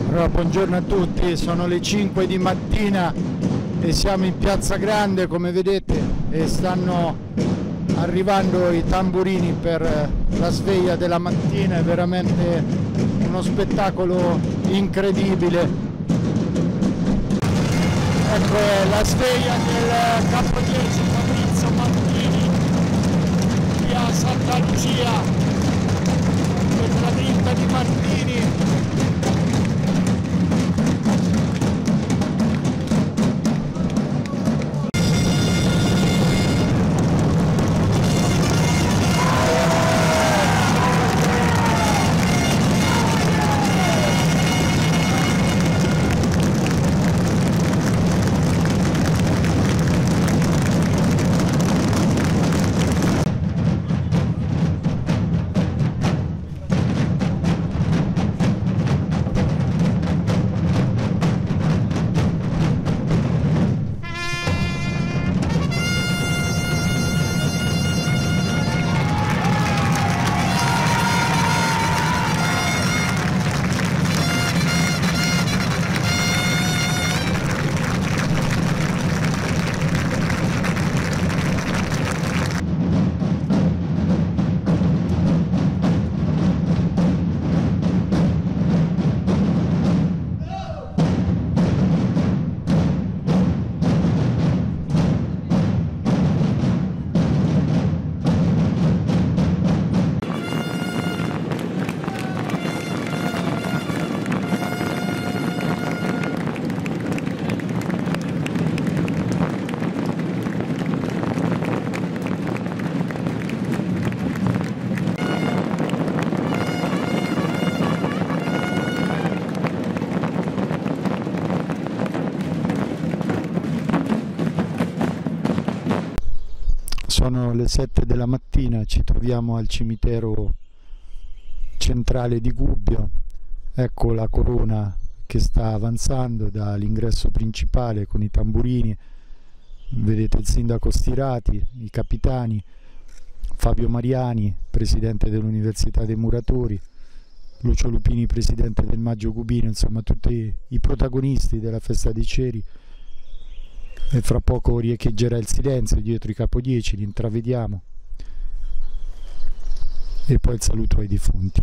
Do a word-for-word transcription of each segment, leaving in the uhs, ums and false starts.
Allora, buongiorno a tutti, sono le cinque di mattina e siamo in Piazza Grande, come vedete, e stanno arrivando i tamburini per la sveglia della mattina. È veramente uno spettacolo incredibile. Ecco è la sveglia del capo dieci Fabrizio Martini qui a Santa Lucia, per la vinta di Martini. Sono le sette della mattina, ci troviamo al cimitero centrale di Gubbio. Ecco la corona che sta avanzando dall'ingresso principale con i tamburini. Vedete il sindaco Stirati, i capitani, Fabio Mariani, presidente dell'Università dei Muratori, Lucio Lupini, presidente del Maggio Gubino, insomma tutti i protagonisti della festa dei ceri. E fra poco riecheggerà il silenzio dietro i capodieci, li intravediamo, e poi il saluto ai defunti.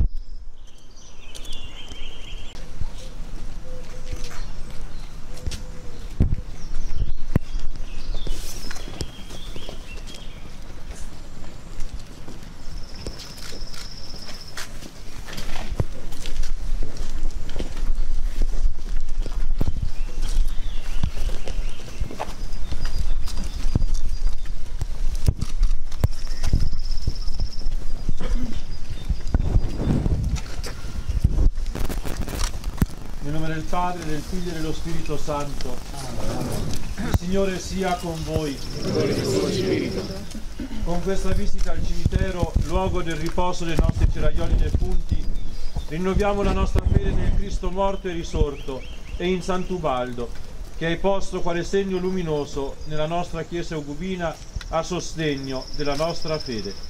Nel nome del Padre, del Figlio e dello Spirito Santo. Il Signore sia con voi. Con questa visita al cimitero, luogo del riposo dei nostri ceraioli defunti, rinnoviamo la nostra fede nel Cristo morto e risorto e in Sant'Ubaldo, che hai posto quale segno luminoso nella nostra Chiesa eugubina a sostegno della nostra fede.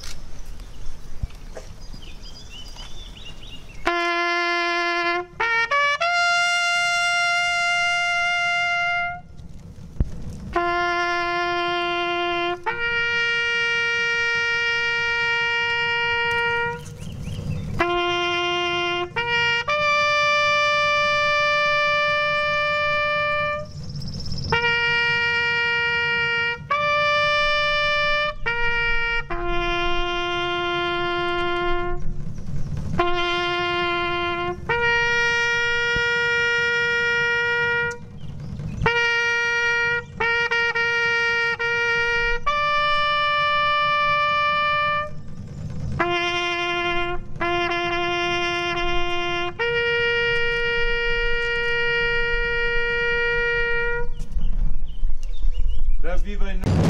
Ravviva in noi.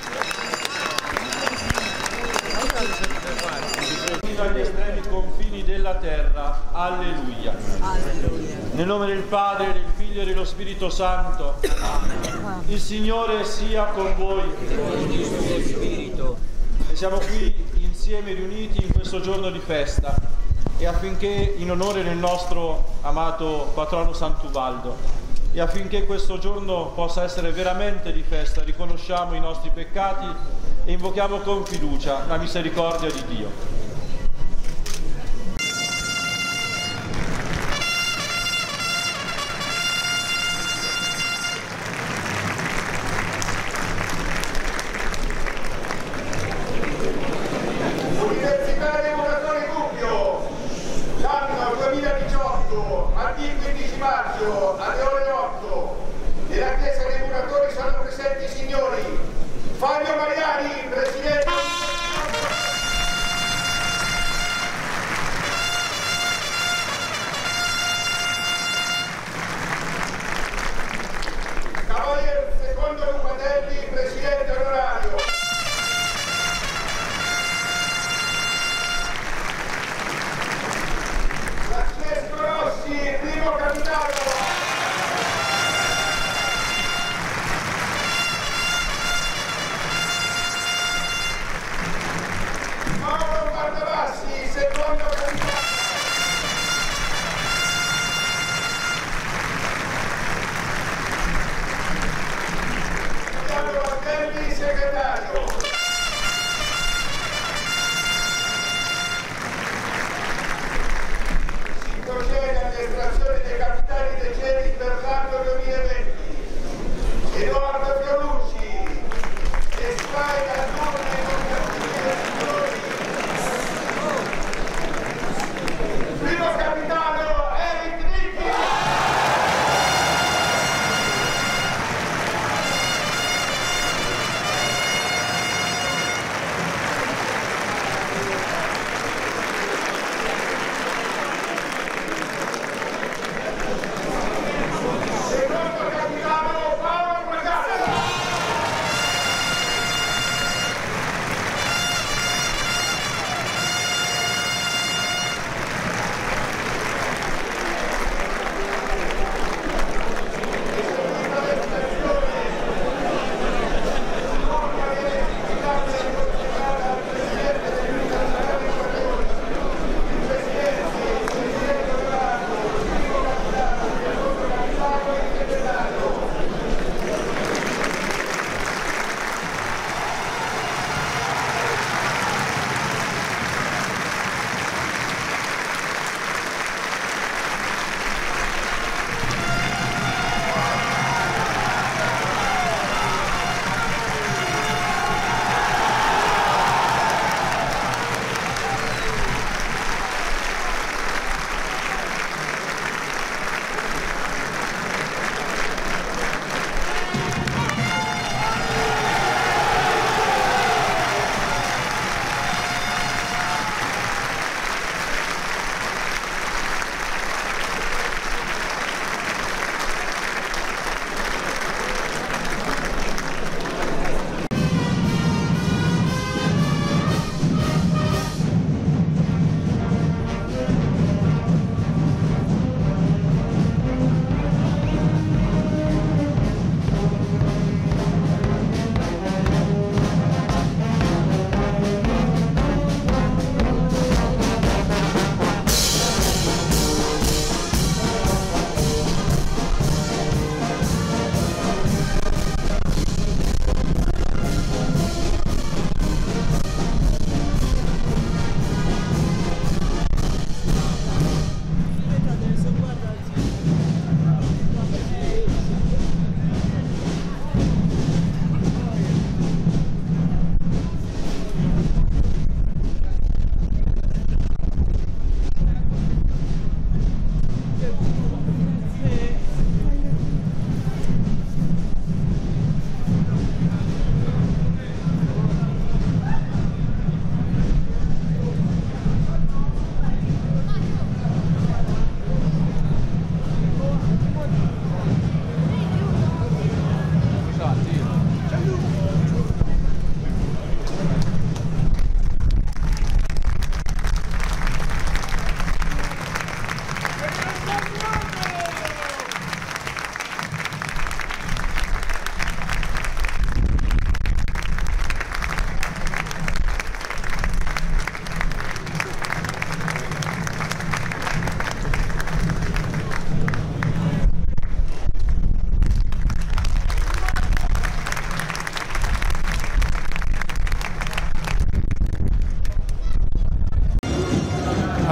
Dagli estremi confini della terra. Alleluia. Alleluia. Nel nome del Padre, del Figlio e dello Spirito Santo. Amen. Il Signore sia con voi. E con il suo spirito. E siamo qui insieme riuniti in questo giorno di festa e affinché in onore del nostro amato patrono Sant'Ubaldo e affinché questo giorno possa essere veramente di festa, riconosciamo i nostri peccati e invochiamo con fiducia la misericordia di Dio. Universitario Laboratorio Gubbio, l'anno duemiladiciotto, martedì quindici maggio alle ore otto, nella chiesa dei muratori saranno presenti i signori Fabio Mariani, presidente.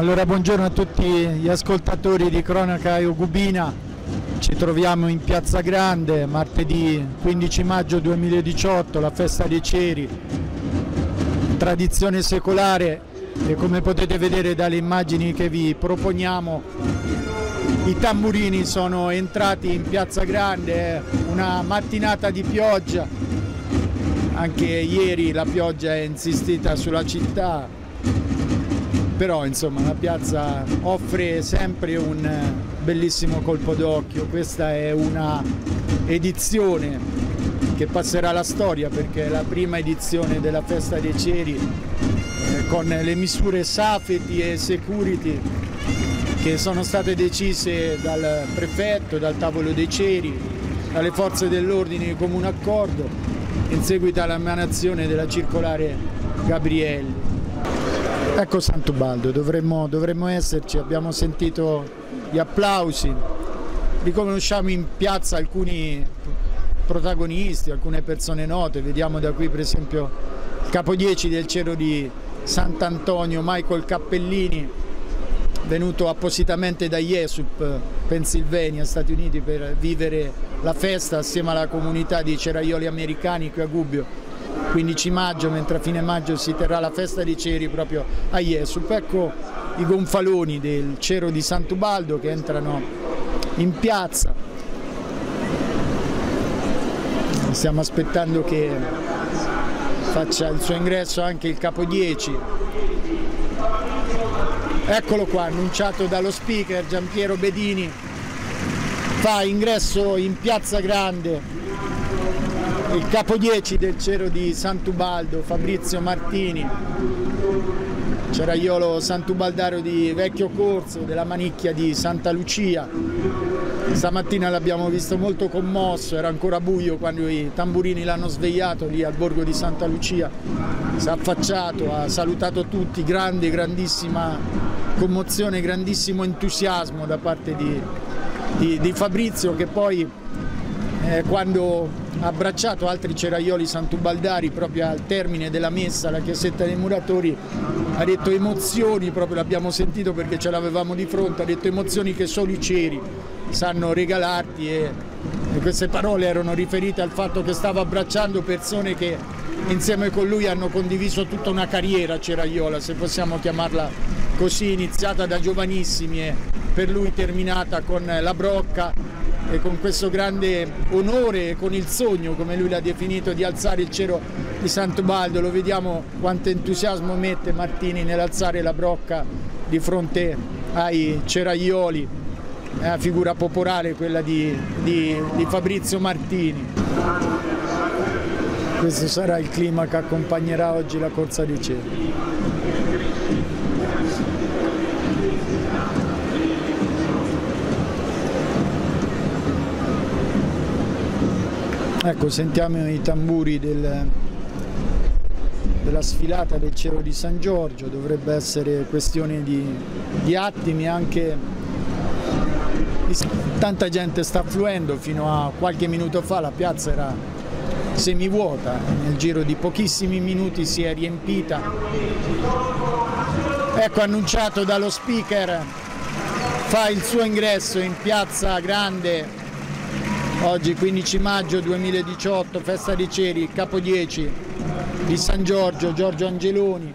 Allora, buongiorno a tutti gli ascoltatori di Cronaca Eugubina. Ci troviamo in Piazza Grande, martedì quindici maggio duemiladiciotto, la festa dei ceri, tradizione secolare, e come potete vedere dalle immagini che vi proponiamo, i tamburini sono entrati in Piazza Grande, una mattinata di pioggia, anche ieri la pioggia è insistita sulla città, però insomma la piazza offre sempre un bellissimo colpo d'occhio. Questa è una edizione che passerà alla storia perché è la prima edizione della festa dei ceri, eh, con le misure safety e security che sono state decise dal prefetto, dal tavolo dei ceri, dalle forze dell'ordine di comune accordo in seguito all'emanazione della circolare Gabrielli. Ecco Sant'Ubaldo, dovremmo, dovremmo esserci, abbiamo sentito gli applausi, riconosciamo in piazza alcuni protagonisti, alcune persone note, vediamo da qui per esempio il capo dieci del Cero di Sant'Antonio, Michael Cappellini, venuto appositamente da Jesup, Pennsylvania, Stati Uniti, per vivere la festa assieme alla comunità di ceraioli americani qui a Gubbio, quindici maggio, mentre a fine maggio si terrà la festa dei ceri proprio a Jesup. Ecco i gonfaloni del Cero di Sant'Ubaldo che entrano in piazza. Stiamo aspettando che faccia il suo ingresso anche il capo dieci. Eccolo qua, annunciato dallo speaker Giampiero Bedini, fa ingresso in Piazza Grande il capo dieci del Cero di Sant'Ubaldo, Fabrizio Martini, ceraiolo sant'ubaldario di Vecchio Corso, della Manicchia di Santa Lucia. Stamattina l'abbiamo visto molto commosso, era ancora buio quando i tamburini l'hanno svegliato lì al borgo di Santa Lucia, si è affacciato, ha salutato tutti, grande, grandissima commozione, grandissimo entusiasmo da parte di, di, di Fabrizio, che poi eh, quando ha abbracciato altri ceraioli sant'ubaldari proprio al termine della messa alla chiesetta dei muratori, ha detto emozioni, proprio l'abbiamo sentito perché ce l'avevamo di fronte, ha detto emozioni che solo i ceri sanno regalarti, e, e queste parole erano riferite al fatto che stava abbracciando persone che insieme con lui hanno condiviso tutta una carriera ceraiola, se possiamo chiamarla così, iniziata da giovanissimi e per lui terminata con la Brocca, e con questo grande onore e con il sogno, come lui l'ha definito, di alzare il Cero di Sant'Ubaldo. Lo vediamo quanto entusiasmo mette Martini nell'alzare la Brocca di fronte ai ceraioli, è una figura popolare quella di, di, di Fabrizio Martini. Questo sarà il clima che accompagnerà oggi la corsa dei ceri. Ecco, sentiamo i tamburi del, della sfilata del Cero di San Giorgio, dovrebbe essere questione di, di attimi, anche tanta gente sta affluendo, fino a qualche minuto fa la piazza era semivuota, nel giro di pochissimi minuti si è riempita. Ecco, annunciato dallo speaker, fa il suo ingresso in Piazza Grande. Oggi quindici maggio duemiladiciotto, festa dei ceri, capo dieci di San Giorgio, Giorgio Angeloni,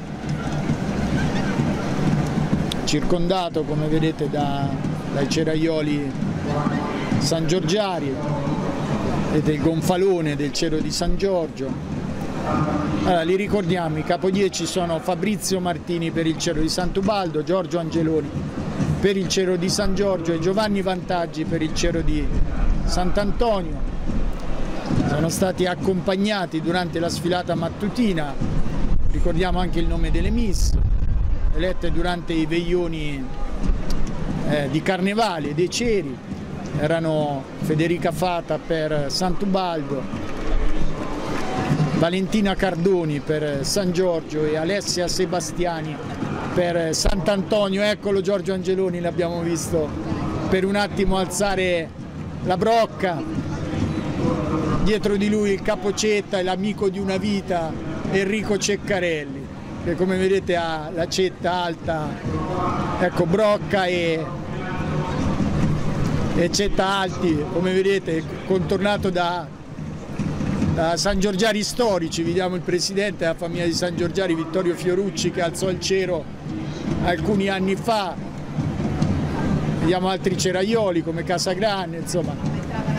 circondato come vedete da, dai ceraioli sangiorgiari. Vedete il gonfalone del Cero di San Giorgio. Allora, li ricordiamo, i capo dieci sono Fabrizio Martini per il Cero di Sant'Ubaldo, Giorgio Angeloni per il Cero di San Giorgio e Giovanni Vantaggi per il Cero di Sant'Antonio. Sono stati accompagnati durante la sfilata mattutina, ricordiamo anche il nome delle miss, elette durante i veglioni eh, di Carnevale dei Ceri, erano Federica Fata per Sant'Ubaldo, Valentina Cardoni per San Giorgio e Alessia Sebastiani per Sant'Antonio. Eccolo Giorgio Angeloni, l'abbiamo visto per un attimo alzare la Brocca, dietro di lui il capocetta e l'amico di una vita Enrico Ceccarelli. che come vedete ha la cetta alta, ecco, Brocca e, e Cetta Alti, come vedete, contornato da, da San Giorgiari storici. Vediamo il presidente della famiglia di San Giorgiari, Vittorio Fiorucci, che alzò il cero alcuni anni fa. Vediamo altri ceraioli come Casagrande, insomma.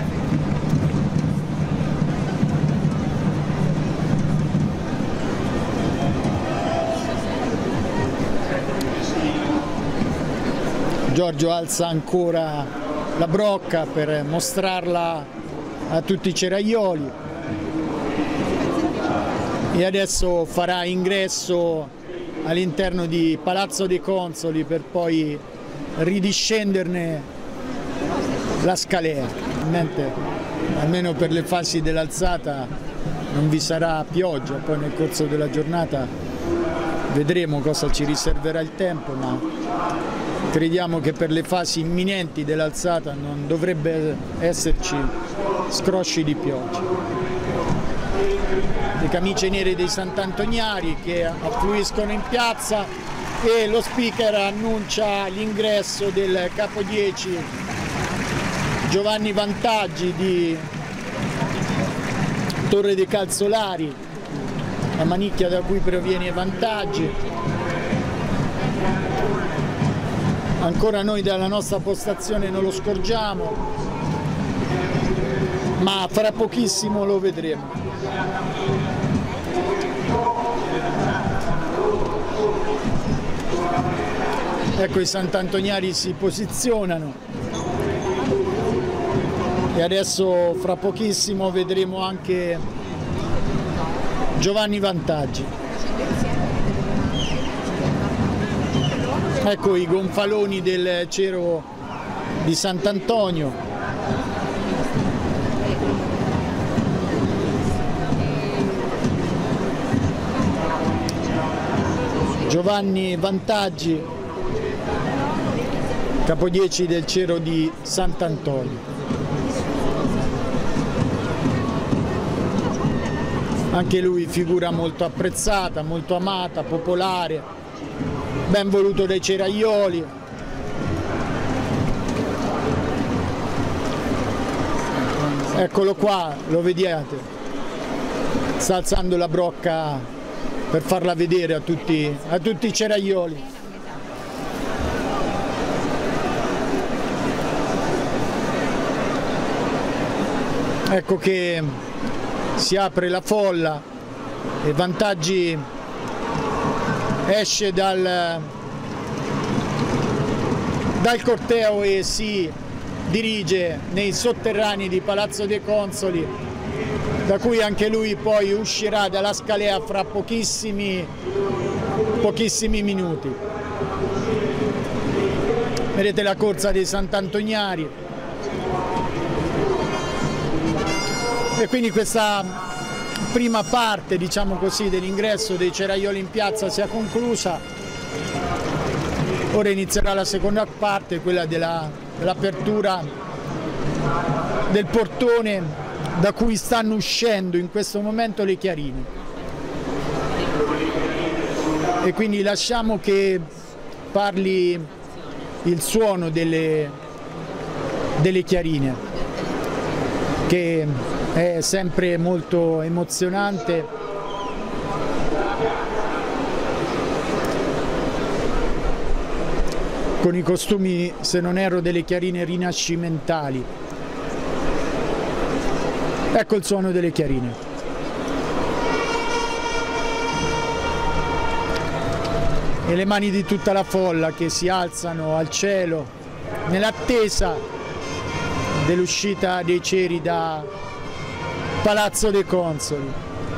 Giorgio alza ancora la brocca per mostrarla a tutti i ceraioli e adesso farà ingresso all'interno di Palazzo dei Consoli per poi ridiscenderne la scalea. Almeno per le fasi dell'alzata non vi sarà pioggia, poi nel corso della giornata vedremo cosa ci riserverà il tempo, ma crediamo che per le fasi imminenti dell'alzata non dovrebbe esserci scrosci di pioggia. Le camicie nere dei Sant'Antoniari che affluiscono in piazza e lo speaker annuncia l'ingresso del capo dieci Giovanni Vantaggi di Torre dei Calzolari, la manicchia da cui proviene Vantaggi. Ancora noi dalla nostra postazione non lo scorgiamo, ma fra pochissimo lo vedremo. Ecco, i Sant'Antoniari si posizionano e adesso fra pochissimo vedremo anche Giovanni Vantaggi. Ecco i gonfaloni del cero di Sant'Antonio. Giovanni Vantaggi, capodieci del cero di Sant'Antonio. Anche lui figura molto apprezzata, molto amata, popolare, ben voluto dai ceraioli. Eccolo qua, lo vediate, sta alzando la brocca per farla vedere a tutti, a tutti i ceraioli. Ecco che si apre la folla e Vantaggi esce dal, dal corteo e si dirige nei sotterranei di Palazzo dei Consoli, da cui anche lui poi uscirà dalla scalea fra pochissimi, pochissimi minuti. Vedete la corsa dei Sant'Antoniari. E quindi questa prima parte, diciamo così, dell'ingresso dei ceraioli in piazza si è conclusa. Ora inizierà la seconda parte, quella dell'apertura del portone da cui stanno uscendo in questo momento le chiarine. E quindi lasciamo che parli il suono delle, delle chiarine, che è sempre molto emozionante. Con i costumi, se non erro, delle chiarine rinascimentali. Ecco il suono delle chiarine. E le mani di tutta la folla che si alzano al cielo nell'attesa dell'uscita dei ceri da Palazzo dei Consoli.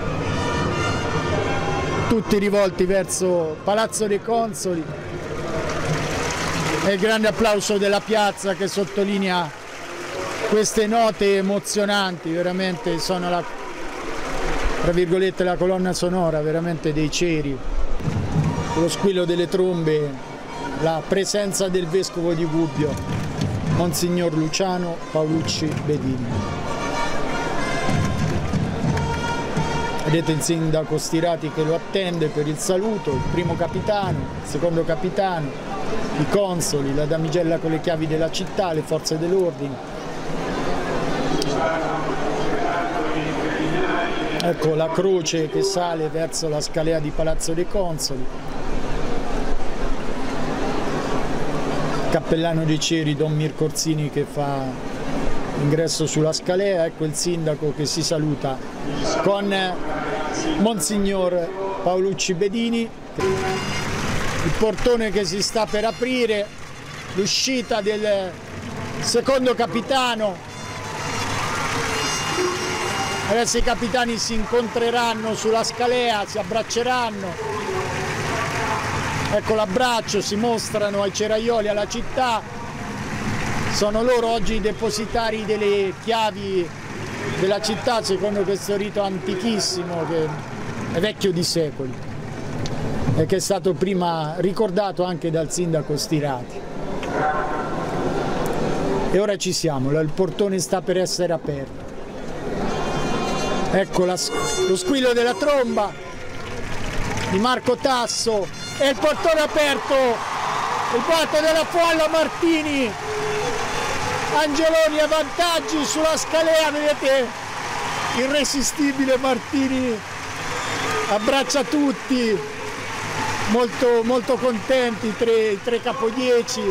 Tutti rivolti verso Palazzo dei Consoli. E il grande applauso della piazza che sottolinea queste note emozionanti, veramente sono la, tra virgolette, la colonna sonora veramente dei ceri, lo squillo delle trombe, la presenza del vescovo di Gubbio, Monsignor Luciano Paolucci Bedini. Vedete il sindaco Stirati che lo attende per il saluto, il primo capitano, il secondo capitano, i consoli, la damigella con le chiavi della città, le forze dell'ordine. Ecco la croce che sale verso la scalea di Palazzo dei Consoli. Cappellano dei Ceri Don Mirko Orsini che fa ingresso sulla scalea. Ecco il sindaco che si saluta con Monsignor Paolucci Bedini. Il portone che si sta per aprire, l'uscita del secondo capitano. Adesso i capitani si incontreranno sulla scalea, si abbracceranno. Ecco l'abbraccio, si mostrano ai ceraioli, alla città. Sono loro oggi i depositari delle chiavi della città secondo questo rito antichissimo che è vecchio di secoli e che è stato prima ricordato anche dal sindaco Stirati. E ora ci siamo, il portone sta per essere aperto. Ecco la, lo squillo della tromba di Marco Tasso e il portone aperto, il boato della folla Martini, Angeloni a vantaggi sulla scalea, vedete irresistibile Martini, abbraccia tutti, molto, molto contenti i tre, i tre capodieci.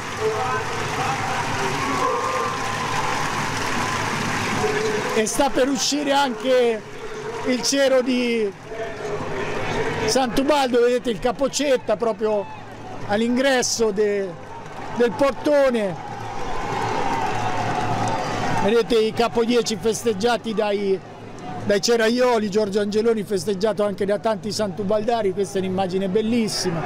E sta per uscire anche il cero di Sant'Ubaldo, vedete il capocetta proprio all'ingresso de, del portone, vedete i capodieci festeggiati dai, dai ceraioli, Giorgio Angeloni festeggiato anche da tanti sant'ubaldari, questa è un'immagine bellissima.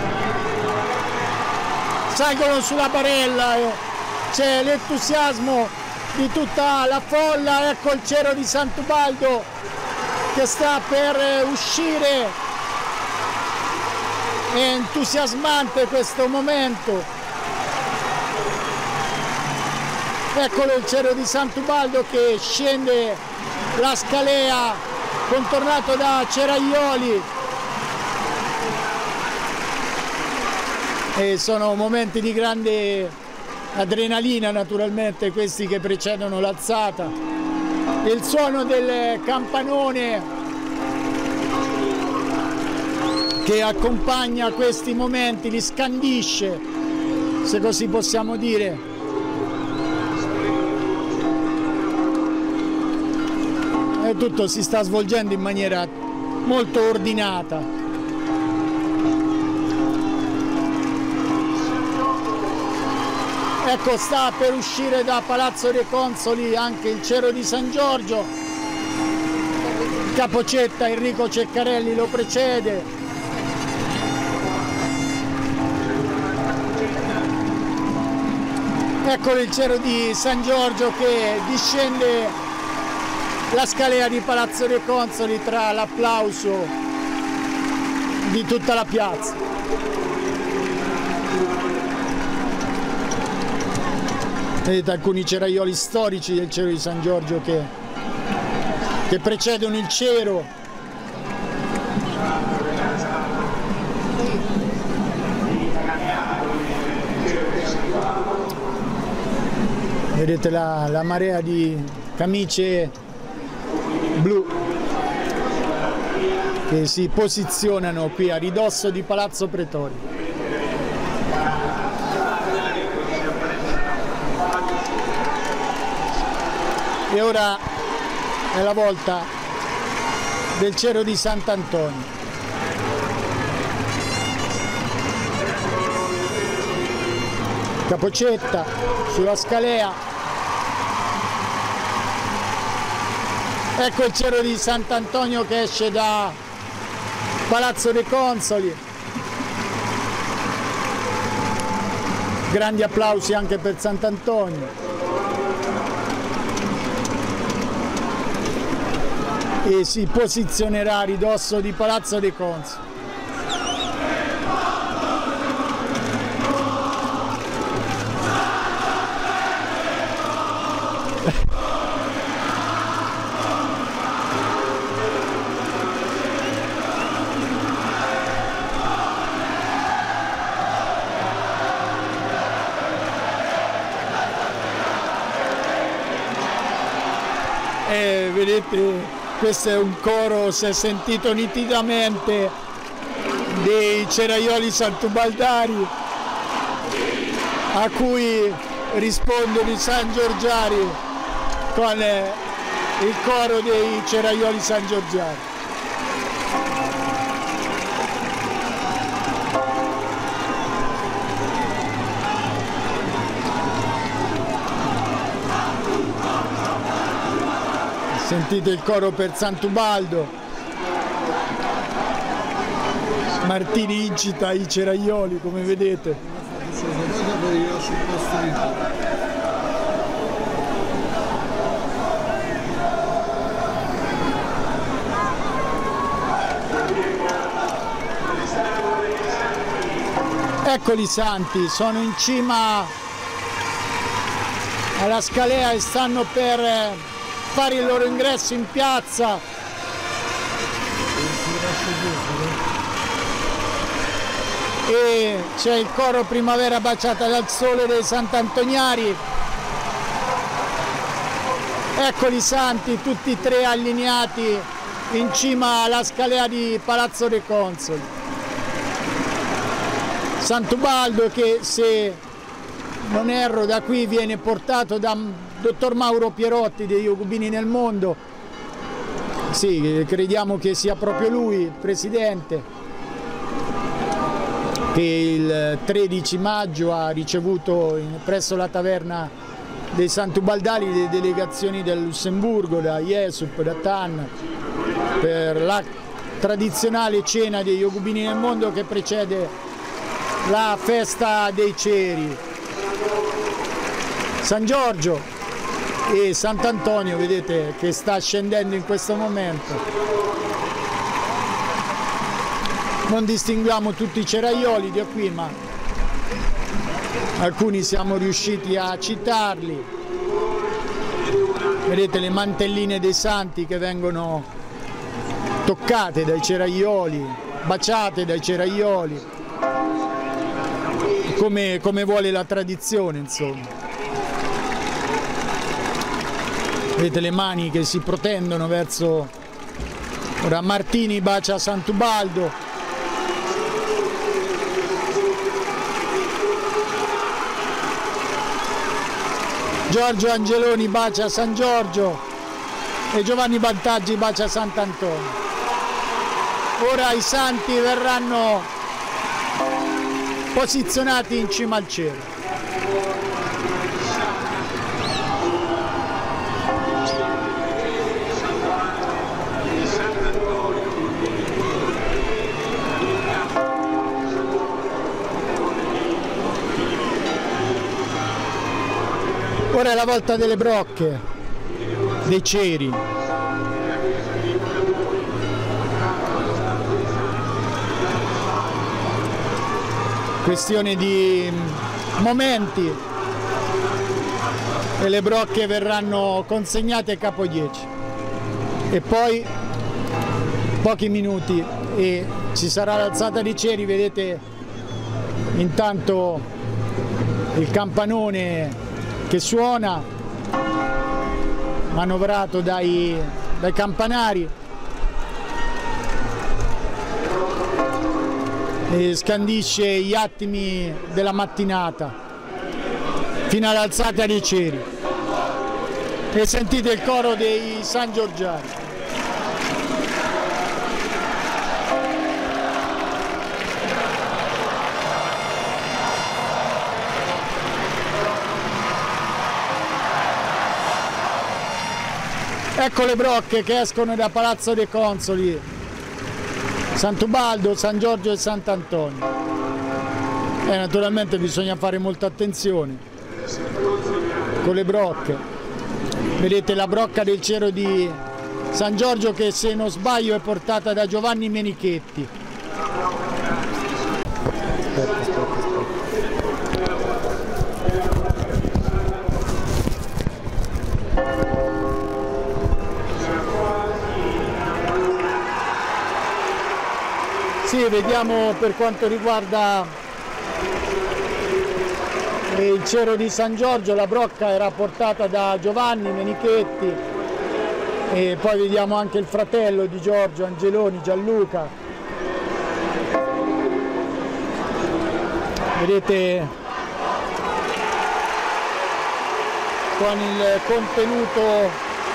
Salgono sulla barella, eh. C'è l'entusiasmo di tutta la folla, ecco il cero di Sant'Ubaldo che sta per uscire, è entusiasmante questo momento. Eccolo il cero di Sant'Ubaldo che scende la scalea contornato da ceraioli e sono momenti di grande adrenalina naturalmente questi che precedono l'alzata. Il suono del campanone che accompagna questi momenti, li scandisce, se così possiamo dire. E tutto si sta svolgendo in maniera molto ordinata. Ecco sta per uscire da Palazzo dei Consoli anche il cero di San Giorgio, il capocetta Enrico Ceccarelli lo precede. Eccolo il cero di San Giorgio che discende la scalea di Palazzo dei Consoli tra l'applauso di tutta la piazza. Vedete alcuni ceraioli storici del cero di San Giorgio che, che precedono il cero. Vedete la, la marea di camicie blu che si posizionano qui a ridosso di Palazzo Pretorio. E ora è la volta del cero di Sant'Antonio. Capocetta sulla scalea. Ecco il cero di Sant'Antonio che esce da Palazzo dei Consoli. Grandi applausi anche per Sant'Antonio. E si posizionerà a ridosso di Palazzo dei Consoli. vedete, questo è un coro, si è sentito nitidamente, dei ceraioli santubaldari, a cui rispondono i San Giorgiari con il coro dei ceraioli San Giorgiari. Sentite il coro per Sant'Ubaldo. Martini incita i ceraioli, come vedete. Eccoli i santi, sono in cima alla scalea e stanno per fare il loro ingresso in piazza. E c'è il coro Primavera baciata dal sole dei Sant'Antoniari. Eccoli i santi, tutti e tre allineati in cima alla scalea di Palazzo dei Consoli. Sant'Ubaldo, che se non erro da qui viene portato da dottor Mauro Pierotti degli Iacobini nel Mondo. Sì, crediamo che sia proprio lui il presidente, che il tredici maggio ha ricevuto in, presso la taverna dei Sant'Ubaldari le delegazioni del Lussemburgo, da Jesup, da Tann, per la tradizionale cena degli Iacobini nel Mondo che precede la festa dei ceri. San Giorgio e Sant'Antonio, vedete, che sta scendendo in questo momento. Non distinguiamo tutti i ceraioli di qui, ma alcuni siamo riusciti a citarli. Vedete le mantelline dei santi che vengono toccate dai ceraioli, baciate dai ceraioli, come, come vuole la tradizione, insomma. Vedete le mani che si protendono verso... Ora Martini bacia Sant'Ubaldo. Giorgio Angeloni bacia San Giorgio e Giovanni Bantaggi bacia Sant'Antonio. Ora i santi verranno posizionati in cima al cielo. Ora è la volta delle brocche, dei ceri. Questione di momenti e le brocche verranno consegnate a capo dieci. E poi pochi minuti e ci sarà l'alzata dei ceri, vedete intanto il campanone che suona, manovrato dai, dai campanari, e scandisce gli attimi della mattinata fino all'alzata dei ceri. E sentite il coro dei San Giorgiari. Ecco le brocche che escono da Palazzo dei Consoli, Sant'Ubaldo, San Giorgio e Sant'Antonio. E naturalmente bisogna fare molta attenzione con le brocche. Vedete la brocca del cero di San Giorgio che, se non sbaglio, è portata da Giovanni Menichetti. Aspetta, aspetta, aspetta. Sì, vediamo per quanto riguarda il cero di San Giorgio, la brocca era portata da Giovanni Menichetti E poi vediamo anche il fratello di Giorgio Angeloni, Gianluca. Vedete con il contenuto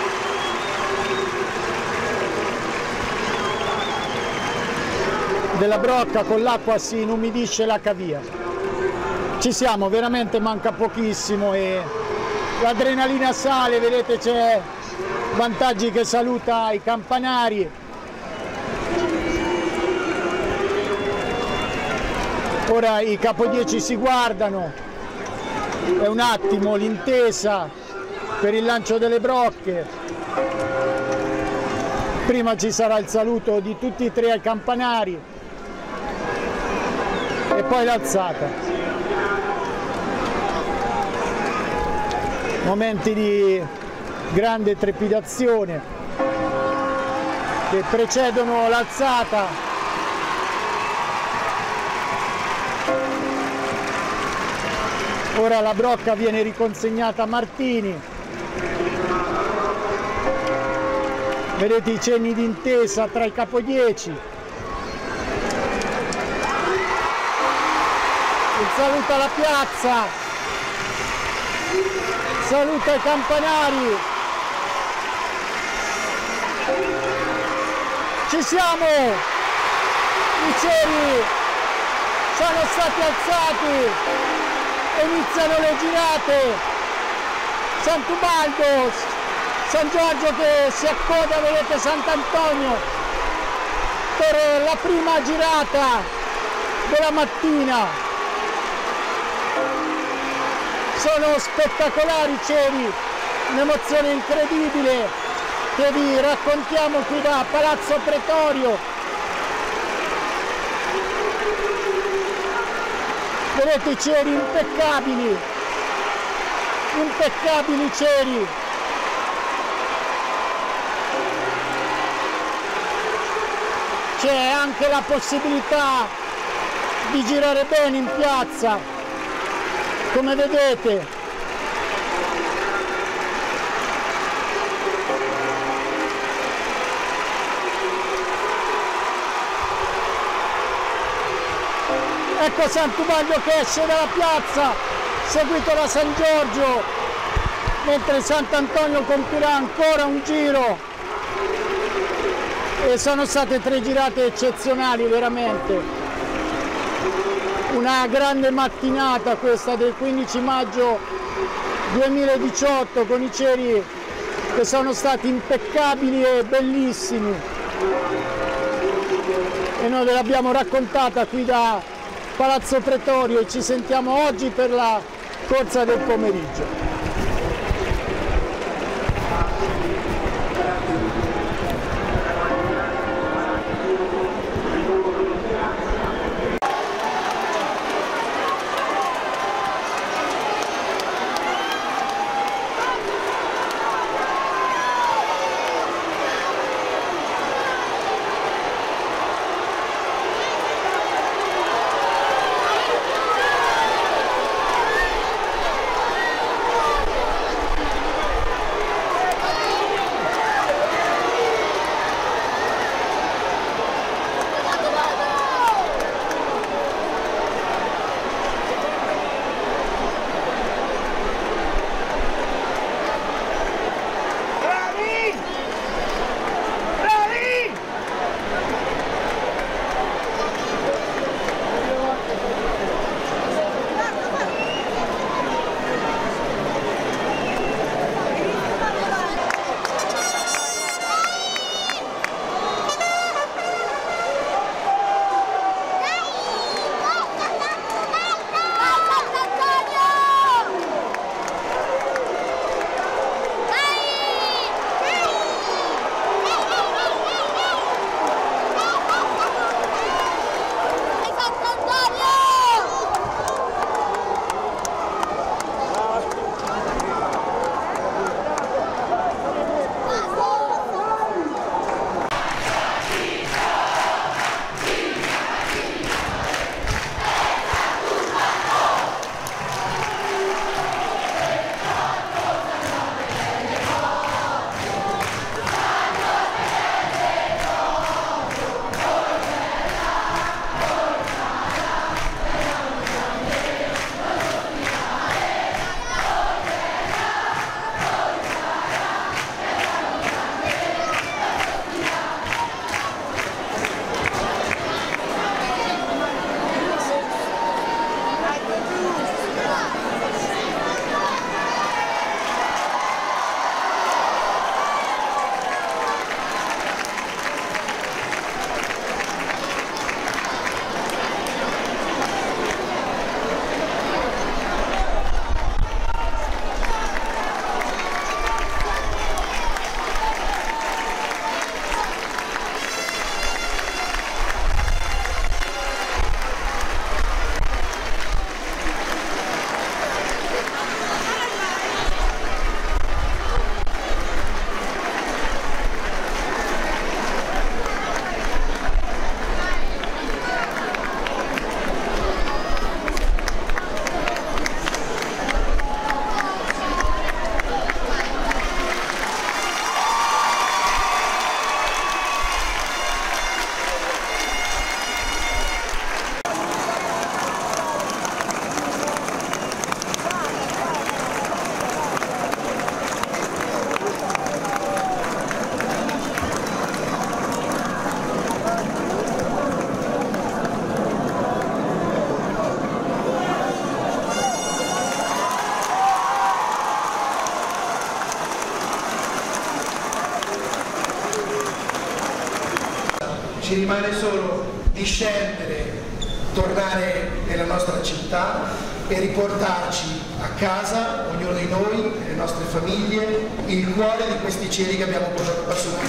della brocca, con l'acqua si inumidisce la cavia. Ci siamo, veramente manca pochissimo e l'adrenalina sale, vedete c'è Vantaggi che saluta i campanari. Ora i capodieci si guardano, è un attimo l'intesa per il lancio delle brocche. Prima ci sarà il saluto di tutti e tre ai campanari e poi l'alzata. Momenti di grande trepidazione che precedono l'alzata. Ora la brocca viene riconsegnata a Martini. Vedete i cenni d'intesa tra i capodieci. Il saluto alla piazza. Saluto ai campanari. Ci siamo! I cieli sono stati alzati, iniziano le girate. Sant'Ubaldo, San Giorgio che si accoda, vedete Sant'Antonio per la prima girata della mattina. Sono spettacolari i cieli, un'emozione incredibile che vi raccontiamo qui da Palazzo Pretorio. Vedete i cieli impeccabili, impeccabili cieli. C'è anche la possibilità di girare bene in piazza, come vedete. Ecco Sant'Ubaldo che esce dalla piazza, seguito da San Giorgio, mentre Sant'Antonio compirà ancora un giro. E sono state tre girate eccezionali, veramente. Una grande mattinata questa del quindici maggio duemiladiciotto, con i cieli che sono stati impeccabili e bellissimi. E noi ve l'abbiamo raccontata qui da Palazzo Pretorio e ci sentiamo oggi per la corsa del pomeriggio. rimane solo discendere, tornare nella nostra città e riportarci a casa, ognuno di noi, nelle nostre famiglie, il cuore di questi cieli che abbiamo portato qua su.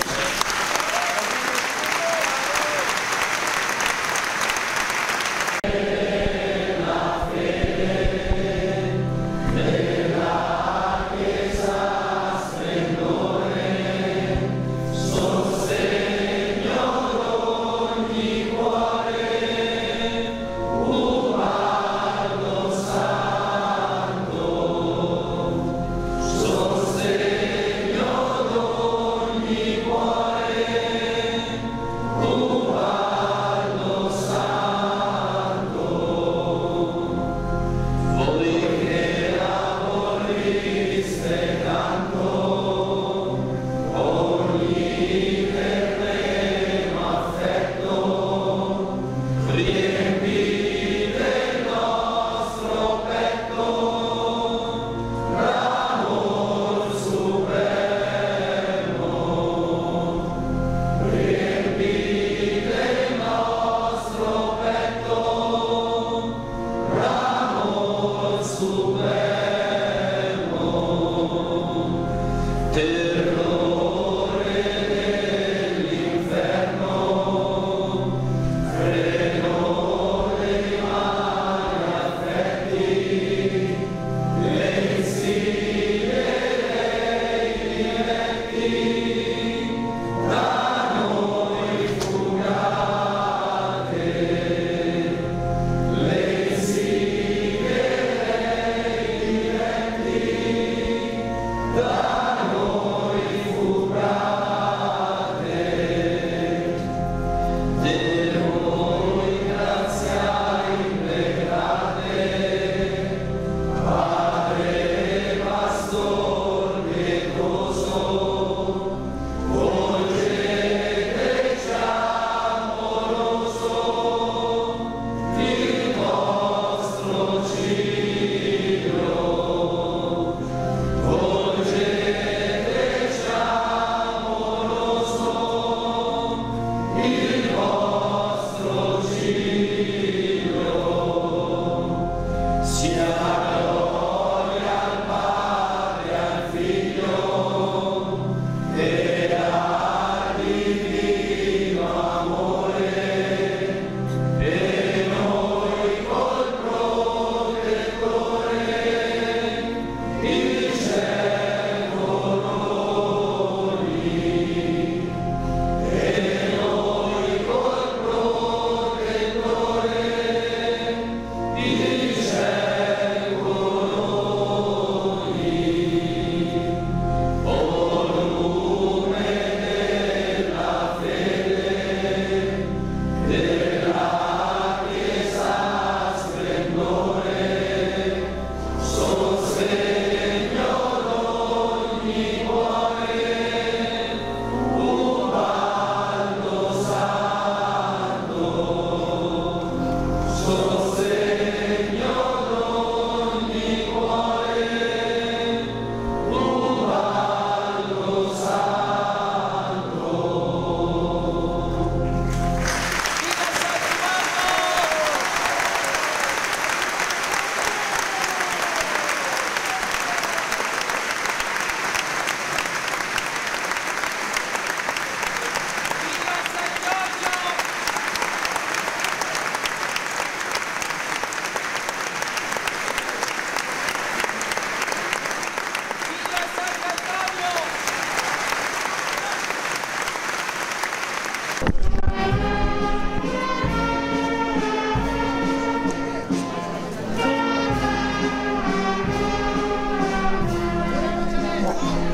Grazie.